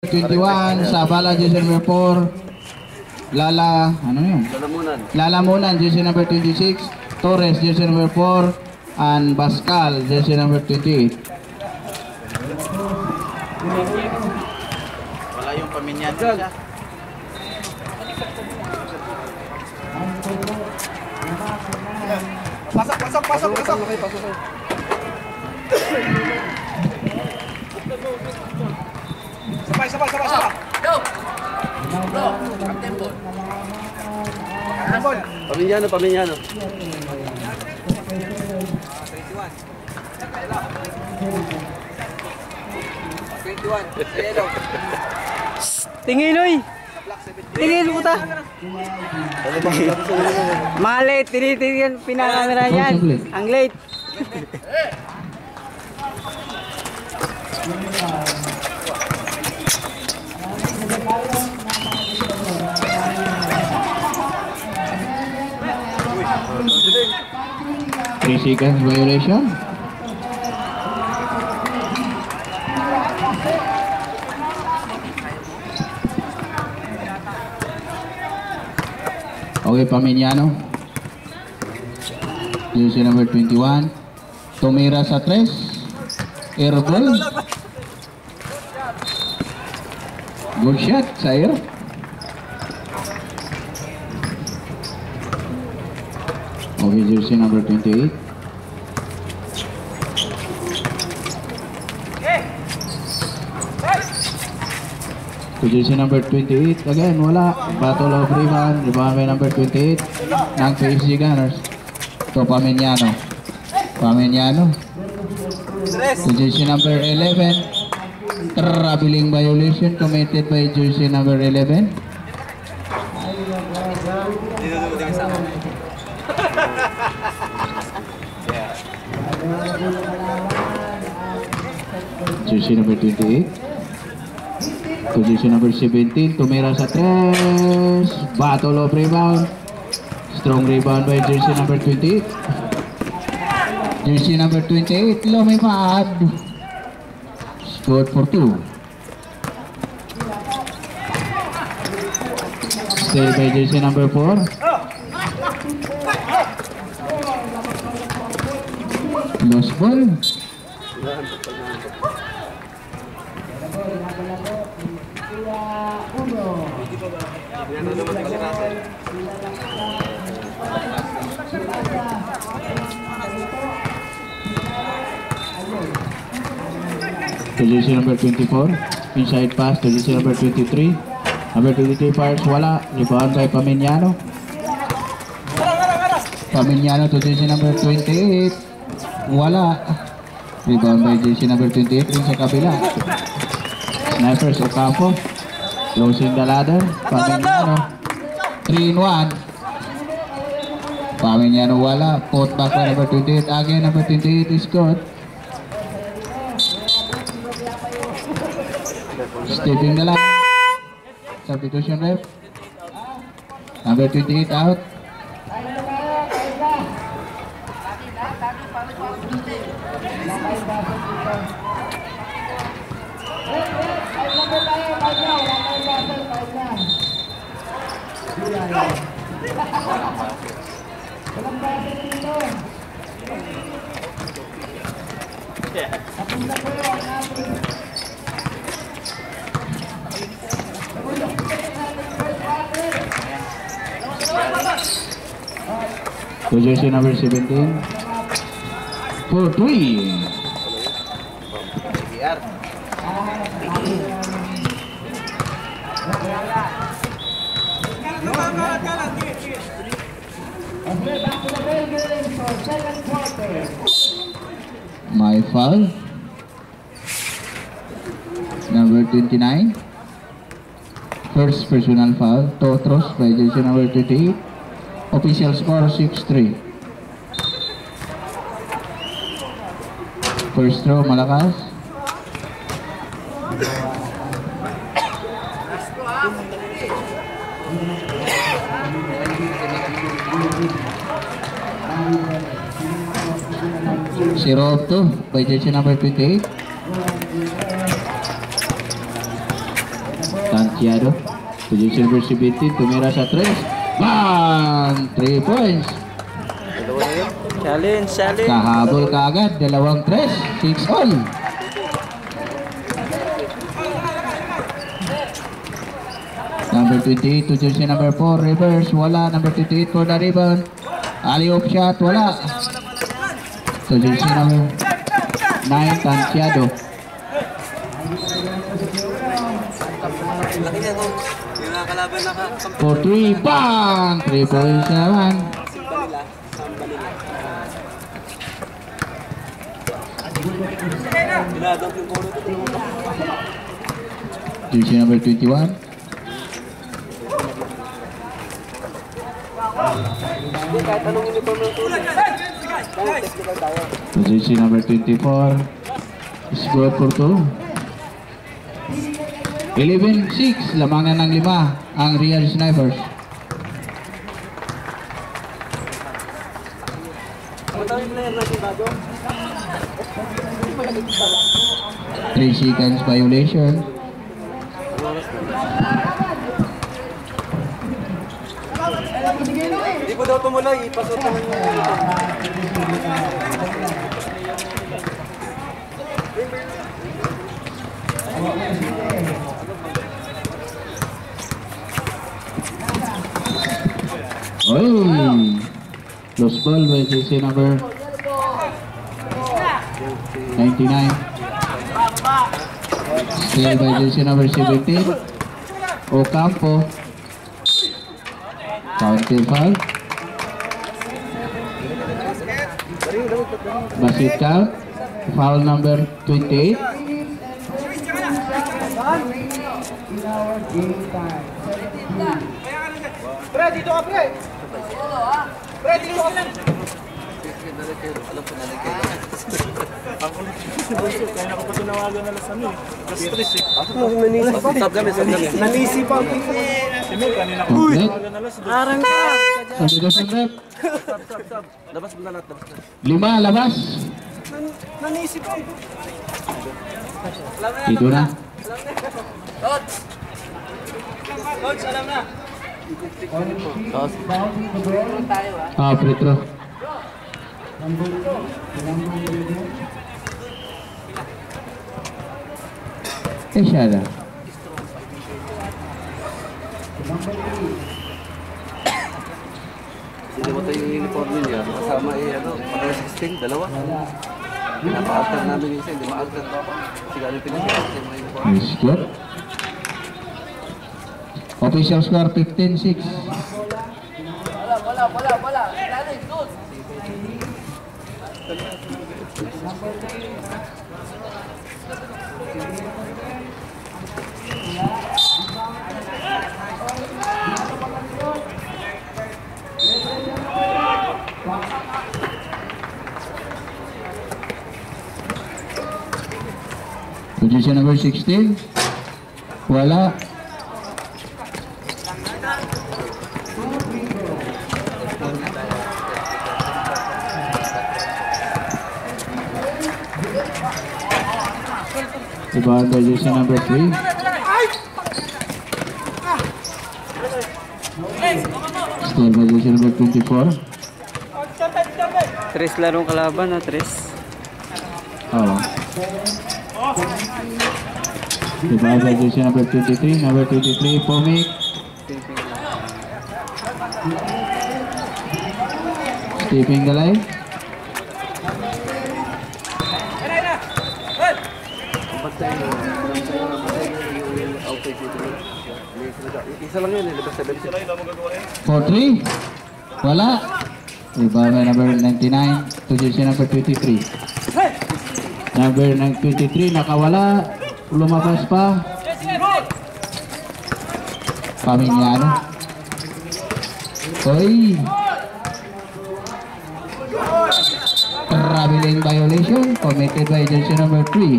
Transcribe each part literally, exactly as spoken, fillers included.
twenty-one, Sabala, jersey number four. Lala, ano yun? Lalamunan. Lalamunan, jersey number twenty-six. Torres, jersey number four. And Pascal, jersey number twenty-eight. Wala yung paminyan siya. Pasok, pasok, pasok, pasok. Sabay, sabay, sabay, sabay. Go! Go! Tempo. Tempo. Paminyano, paminyano. twenty-one. Tingin, oy! Tingin mo ta! Mga late, tinitingin pinakamera yan. Ang late. Three seconds violation. Okay, Paminyano. Jersey number twenty-one. Tumira sa tres. Airball. Good shot, Sair. Okay, jersey number twenty-eight. To jersey number twenty-eight. Again, wala. Battle of rebound. Rebound by number twenty-eight. Ng P S G Gunners. To Paminyano. Paminyano. To jersey number eleven. Traveling violation committed by jersey number eleven. Jersey number twenty-eight. Position number seventeen. Tumira sa tres. Battle of rebound. Strong rebound by jersey number twenty-eight. Jersey number twenty-eight. Lumipad. Scored for two. Stay by jersey number four. Lost ball. Position number twenty-four. Inside pass. Position number twenty-three. Number twenty-three fires. Wala. Rebound by Paminyano. Paminyano to jersey number twenty-eight. Wala. Rebound by jersey number twenty-eight. Rin sa kabila. Snipers Ocampo. Closing the ladder. Paminyano. three in one. Paminyano wala. Put back by number twenty-eight. Again number twenty-eight is good. Stepping the line. Substitution ref. Number twenty-eight out. Position number seventeen. For three. My foul. Number twenty-nine. First personal foul. Totros by jersey number twenty-eight. Official score six three. First throw malakas. Zero of two by jersey number twenty-eight. Santiago. Position number seventeen, tumira sa tres. Bang! three points. Challenge, challenge. Kahabol ka agad, dalawang tres. six all. Number twenty-eight to jersey number four, reverse, wala. Number twenty-eight for the rebound. Alley-oop shot, wala. To jersey number nine, Santiago. For three, bang! three points naman. Jersey number twenty-one. Position number twenty-four is good for two. eleven six, lamang na ng lima ang Real Snipers. three seconds violation. Hindi ko daw tumulay, ipasot mo. Oh, lost ball by jersey number ninety-nine. Still by jersey number seventeen. Ocampo. Counter foul. Basket count. Foul number twenty-eight. Pre, dito ka, pre! Pre, dito ka, pre! Kaya ako pa tinawagan na lang sa amin. Stress eh. Stop kami, stop kami. Nanisi pa ang people. Simil, kanina ko. Arang ka. Sabi ko sa rep. Stop, stop, stop. Labas mo na lahat, labas na. Lima, labas. Nanisi pa. Dito na. Coach! Coach, alam na. Ah, free throw. Eh, siya na. Hindi mo tayo yung uniform niya. Kasama eh, ano, pag sixteen, dalawa. Pinapa-alter namin yung isa, hindi ma-alter. Kasi galing pinag-alter yung mga uniform. Nice score. Official score fifteen six. Wala, wala, wala, wala. Dali, good. Position number sixteen. Wala. Rebound by jersey number three. Still by jersey number twenty-four. Tres larong kalaban na, tres. Oh. Rebound by jersey number twenty-three. Number twenty-three, Pomik. Stepping the line. Isa lang yun, ilabas sa bench. four three. Wala. Rebound by number ninety-nine to jersey number twenty-three. Number twenty-three nakawala. Lumabas pa. Paminyano. Oy. Traveling violation committed by jersey number three.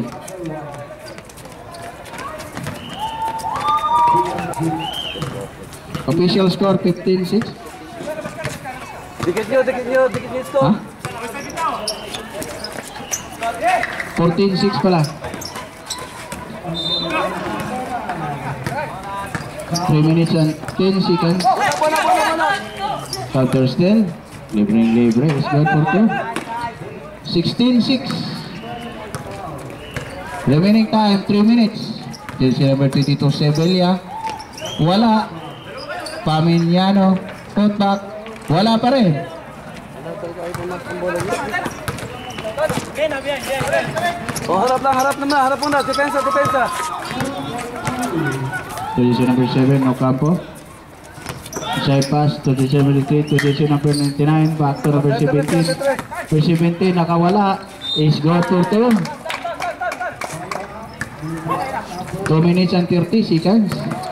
Official score fifteen six. Dikit nyo, dikit nyo, dikit nyo ito. Ha? fourteen six pala. three minutes and ten seconds. Wala, wala, wala, wala. Counter still. Libreng libre. Is good for two. sixteen six. Remaining time, three minutes. Jersey number twenty-two, Sevilla. Wala. Pamiñano. Putback. Wala pa rin. Wala talaga ay pumas ng bola niya. Oh, harap lang, harap naman, harap muna. Depensa, depensa. Jersey number seven, Ocampo. Side pass to jersey number three, to jersey number ninety-nine. Back to number seventeen. Number seventeen, nakawala. Is go to two. two minutes and thirty seconds.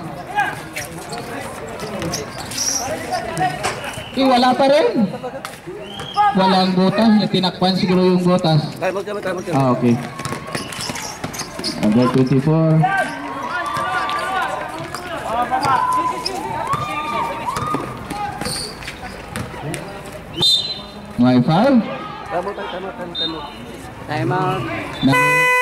Eh, wala pa rin. Walang butas. Tinakpan siguro yung butas. Time out kami, time out kami. Ah, okay. Number twenty-four. My foul. Time out, time out, time out, time out. Time out. Na